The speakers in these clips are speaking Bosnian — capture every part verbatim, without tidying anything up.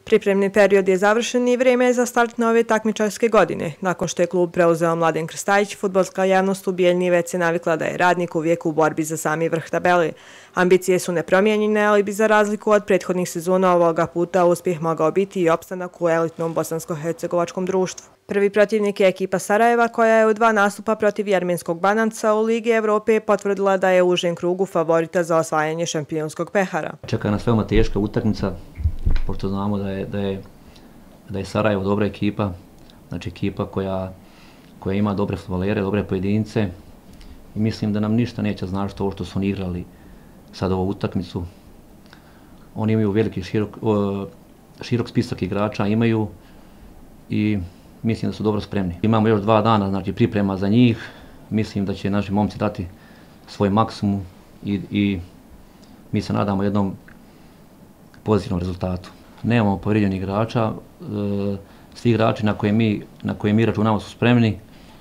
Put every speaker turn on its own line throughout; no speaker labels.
Pripremni period je završen i vrijeme je za start nove takmičarske godine. Nakon što je klub preuzeo Mladen Krstajić, fudbalska javnost u Bijeljni već se navikla da je Radnik uvijek u borbi za sami vrh tabele. Ambicije su nepromijenjene, ali bi za razliku od prethodnih sezona ovoga puta uspjeh mogao biti i opstanak u elitnom bosansko-hercegovačkom društvu. Prvi protivnik je ekipa Sarajeva, koja je u dva nastupa protiv jermenskog Banatca u Ligi Evrope potvrdila da je u užem krugu favorita za osvajanje šampionskog pehara.
Čeka nas veoma teška utakmica, pošto znamo da je, da je, da je Sarajevo dobra ekipa, znači ekipa koja, koja ima dobre fudbalere, dobre pojedince i mislim da nam ništa neće značiti ovo što su oni igrali sad ovu utakmicu. Oni imaju veliki širok, širok spisak igrača, imaju i mislim da su dobro spremni. Imamo još dva dana, znači priprema za njih, mislim da će naši momci dati svoj maksimum i, i mi se nadamo jednom pozitivnom rezultatu. Nemamo povrijeđenih igrača, svi igrači na koje mi, na koje mi računamo su spremni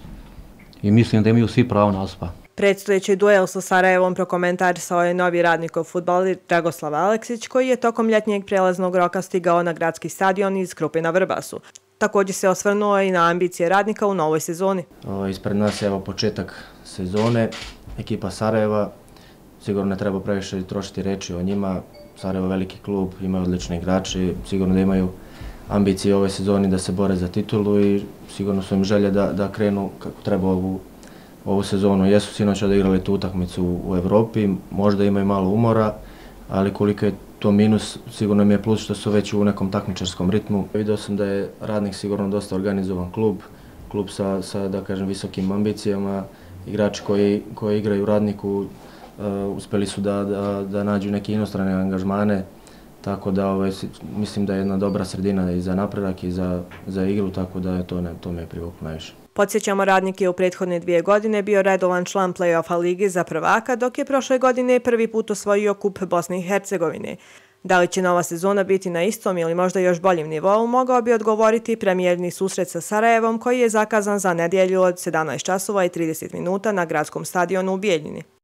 i mislim da imaju svi pravo nastupa.
Predstojeći duel sa Sarajevom prokomentarisao je novi Radnikov fudbaler Dragoslav Aleksić, koji je tokom ljetnjeg prelaznog roka stigao na gradski stadion iz Krupe na Vrbasu. Također se osvrnuo i na ambicije Radnika u novoj sezoni.
Ispred nas je evo početak sezone, ekipa Sarajeva, sigurno ne treba previše trošiti reči o njima. Sarajevo je veliki klub, imaju odlični igrači, sigurno da imaju ambicije ove sezoni da se bore za titulu i sigurno su im želje da, da krenu kako treba ovu, ovu sezonu. Jesu sinoć odigrali tu utakmicu u Evropi, možda imaju malo umora, ali koliko je to minus, sigurno mi je plus što su već u nekom takmičarskom ritmu. Vidio sam da je Radnik sigurno dosta organizovan klub, klub sa, sa da kažem, visokim ambicijama, igrači koji, koji igraju u Radniku Uh, uspjeli su da, da, da nađu neke inostrane angažmane, tako da ovaj, mislim da je jedna dobra sredina i za napredak i za, za igru, tako da je to, ne, to me privuklo najviše.
Podsjećamo, Radnik je u prethodne dvije godine bio redovan član play-offa Lige za prvaka, dok je prošle godine prvi put osvojio kup Bosne i Hercegovine. Da li će nova sezona biti na istom ili možda još boljem nivou, mogao bi odgovoriti premijerni susret sa Sarajevom, koji je zakazan za nedjelju od sedamnaest časova i trideset minuta na gradskom stadionu u Bijeljini.